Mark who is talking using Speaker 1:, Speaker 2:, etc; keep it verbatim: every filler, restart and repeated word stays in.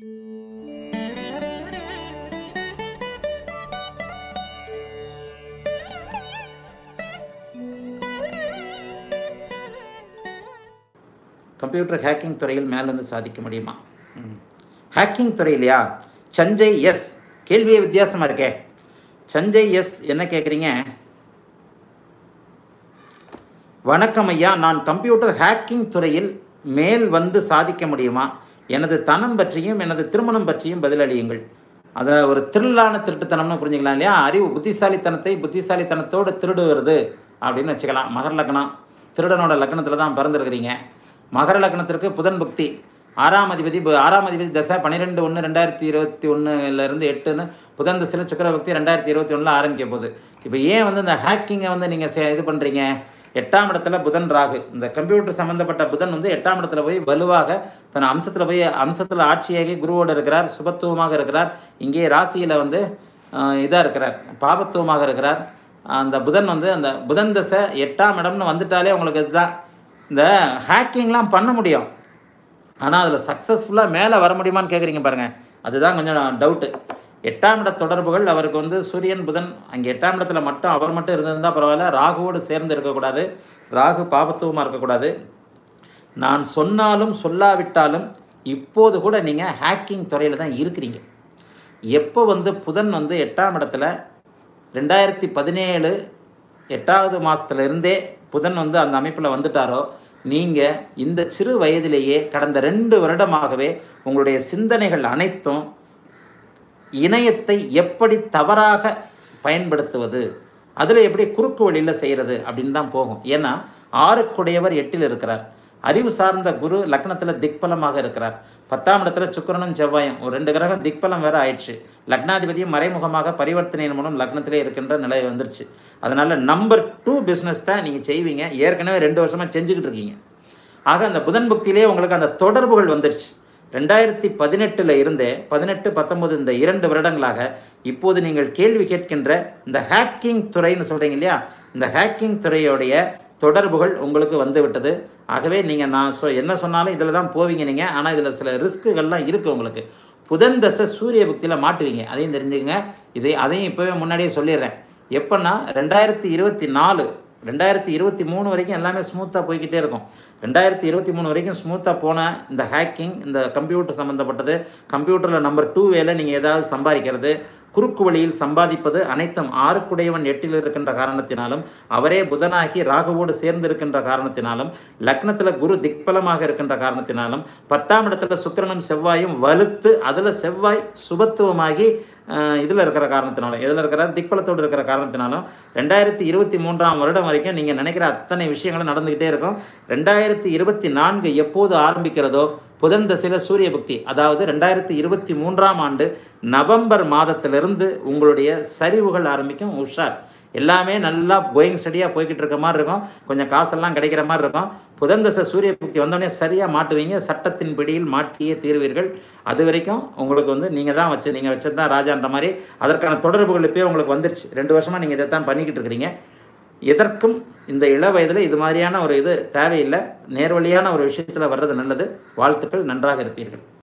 Speaker 1: Computer hacking துறையில் மேலேருந்து சாதிக்க முடியுமா? ஹேக்கிங் துறையிலையா? சஞ்சய் எஸ், கேள்வியே வித்தியாசமாக இருக்கே. சஞ்சய் எஸ் என்ன கேட்குறீங்க? வணக்கம் ஐயா, நான் கம்ப்யூட்டர் ஹேக்கிங் துறையில் மேல் வந்து சாதிக்க முடியுமா? எனது தனம் பற்றியும் எனது திருமணம் பற்றியும் பதிலளியுங்கள். அதை ஒரு திருளான திருட்டுத்தனம்னு புரிஞ்சுக்கலாம் இல்லையா? அறிவு புத்திசாலித்தனத்தை புத்திசாலித்தனத்தோடு திருடுகிறது அப்படின்னு வச்சுக்கலாம். மகர லக்னம், திருடனோட லக்னத்தில் தான் பிறந்திருக்கிறீங்க. மகர லக்னத்திற்கு புதன் புக்தி, ஆறாம் அதிபதி ஆறாம் அதிபதி தசை பன்னிரெண்டு ஒன்று ரெண்டாயிரத்தி இருபத்தி ஒன்றுலேருந்து எட்டுன்னு புதன் தசையில் சுக்கிர பக்தி ரெண்டாயிரத்தி இருபத்தி ஒன்றில் ஆரம்பிக்க போகுது. இப்போ ஏன் வந்து இந்த ஹேக்கிங்கை வந்து நீங்கள் இது பண்ணுறீங்க? எட்டாம் இடத்துல புதன் ராகு, இந்த கம்ப்யூட்டர் சம்மந்தப்பட்ட புதன் வந்து எட்டாம் இடத்துல போய் வலுவாக தன் அம்சத்தில் போய் அம்சத்தில் ஆட்சியாகி குருவோடு இருக்கிறார், சுபத்துவமாக இருக்கிறார். இங்கே ராசியில் வந்து இதாக இருக்கிறார், பாபத்துவமாக இருக்கிறார். அந்த புதன் வந்து அந்த புதன் தசை எட்டாம் இடம்னு வந்துட்டாலே உங்களுக்கு இதுதான். இந்த ஹேக்கிங்லாம் பண்ண முடியும், ஆனால் அதில் சக்ஸஸ்ஃபுல்லாக மேலே வர முடியுமான்னு கேட்குறீங்க பாருங்கள். அதுதான் கொஞ்சம் டவுட்டு. எட்டாம் இட தொடர்புகள் அவருக்கு வந்து சூரியன் புதன் அங்கே எட்டாம் இடத்துல மட்டும் அவர் மட்டும் இருந்திருந்தால் பரவாயில்ல. ராகுவோடு சேர்ந்து இருக்கக்கூடாது, ராகு பாபத்துவமாக இருக்கக்கூடாது. நான் சொன்னாலும் சொல்லாவிட்டாலும் இப்போது கூட நீங்கள் ஹேக்கிங் துறையில் தான் இருக்கிறீங்க. எப்போ வந்து புதன் வந்து எட்டாம் இடத்துல ரெண்டாயிரத்தி பதினேழு எட்டாவது மாதத்துலேருந்தே புதன் வந்து அந்த அமைப்பில் வந்துட்டாரோ, நீங்கள் இந்த சிறு வயதிலேயே கடந்த ரெண்டு வருடமாகவே உங்களுடைய சிந்தனைகள் அனைத்தும் இணையத்தை எப்படி தவறாக பயன்படுத்துவது, அதில் எப்படி குறுக்கு வழியில் செய்கிறது அப்படின்னு தான் போகும். ஏன்னா ஆறுக்குடையவர் எட்டில் இருக்கிறார், அறிவு சார்ந்த குரு லக்னத்தில் திக்பலமாக இருக்கிறார், பத்தாம் இடத்துல சுக்கிரனும் செவ்வாயும் ஒரு ரெண்டு கிரகம் திக்பலம் வேறு ஆயிடுச்சு. லக்னாதிபதியும் மறைமுகமாக பரிவர்த்தனையின் மூலம் லக்னத்திலே இருக்கின்ற நிலை வந்துருச்சு. அதனால் நம்பர் டூ பிஸ்னஸ் தான் நீங்கள் செய்வீங்க. ஏற்கனவே ரெண்டு வருஷமாக செஞ்சுக்கிட்டு இருக்கீங்க. ஆக அந்த புதன் புக்தியிலே உங்களுக்கு அந்த தொடர்புகள் வந்துடுச்சு. ரெண்டாயிரத்தி பதினெட்டில் இருந்தே பதினெட்டு பத்தொம்போது இந்த இரண்டு வருடங்களாக இப்போது நீங்கள் கேள்வி கேட்கின்ற இந்த ஹேக்கிங் துறைன்னு சொல்கிறீங்க இல்லையா, இந்த ஹேக்கிங் துறையோடைய தொடர்புகள் உங்களுக்கு வந்து விட்டது. ஆகவே நீங்கள் நான் சொ என்ன சொன்னாலும் இதில் தான் போவீங்க நீங்கள். ஆனால் இதில் சில ரிஸ்க்குகள்லாம் இருக்குது உங்களுக்கு. புதன் தசை சூரிய புக்தியில் மாட்டுவீங்க, அதையும் தெரிஞ்சுக்கங்க. இதை அதையும் இப்போவே முன்னாடியே சொல்லிடுறேன். எப்போன்னா ரெண்டாயிரத்தி இருபத்தி நாலு ரெண்டாயிரத்தி இருபத்தி மூணு வரைக்கும் எல்லாமே ஸ்மூத்தாக போய்கிட்டே இருக்கும். ரெண்டாயிரத்தி இருபத்தி மூணு வரைக்கும் ஸ்மூத்தாக போன இந்த ஹேக்கிங், இந்த கம்ப்யூட்டர் சம்மந்தப்பட்டது, கம்ப்யூட்டரில் நம்பர் டூ வேலை நீங்கள் ஏதாவது சம்பாதிக்கிறது, குறுக்கு வழியில் சம்பாதிப்பது அனைத்தும் ஆறுக்குடையவன் எட்டில் இருக்கின்ற காரணத்தினாலும் அவரே புதனாகி ராகுவோடு சேர்ந்து இருக்கின்ற காரணத்தினாலும் லக்னத்தில் குரு திக்பலமாக இருக்கின்ற காரணத்தினாலும் பத்தாம் இடத்துல சுக்கிரனும் செவ்வாயும் வலுத்து அதில் செவ்வாய் சுபத்துவமாகி இதில் இருக்கிற காரணத்தினாலும் இதில் இருக்கிற திக்பலத்தோடு இருக்கிற காரணத்தினாலும் ரெண்டாயிரத்தி இருபத்தி மூன்றாம் வருடம் வரைக்கும் நீங்கள் நினைக்கிற அத்தனை விஷயங்களும் நடந்துக்கிட்டே இருக்கும். ரெண்டாயிரத்தி இருபத்தி நான்கு எப்போது ஆரம்பிக்கிறதோ புதன் தசையில் சூரிய புக்தி, அதாவது ரெண்டாயிரத்தி இருபத்தி மூன்றாம் ஆண்டு நவம்பர் மாதத்திலிருந்து உங்களுடைய சரிவுகள் ஆரம்பிக்கும். உஷார். எல்லாமே நல்லா கோயிங் ஸ்டடியாக போய்கிட்டு இருக்க மாதிரி இருக்கும், கொஞ்சம் காசெல்லாம் கிடைக்கிற மாதிரி இருக்கும். புதன் தசை சூரிய புக்தி வந்தோடனே சரியாக மாட்டுவீங்க, சட்டத்தின் பிடியில் மாட்டியே தீர்வீர்கள். அது வரைக்கும் உங்களுக்கு வந்து நீங்கள் தான் வச்சு நீங்கள் வச்சது தான் ராஜான்ற மாதிரி அதற்கான தொடர்புகள் இப்போயே உங்களுக்கு வந்துருச்சு. ரெண்டு வருஷமாக நீங்கள் இதை தான் பண்ணிக்கிட்டு இருக்கிறீங்க. எதற்கும் இந்த இள வயதில் இது மாதிரியான ஒரு இது தேவையில்லை. நேர்வழியான ஒரு விஷயத்தில் வர்றது நல்லது. வாழ்த்துக்கள், நன்றாக இருப்பீர்கள்.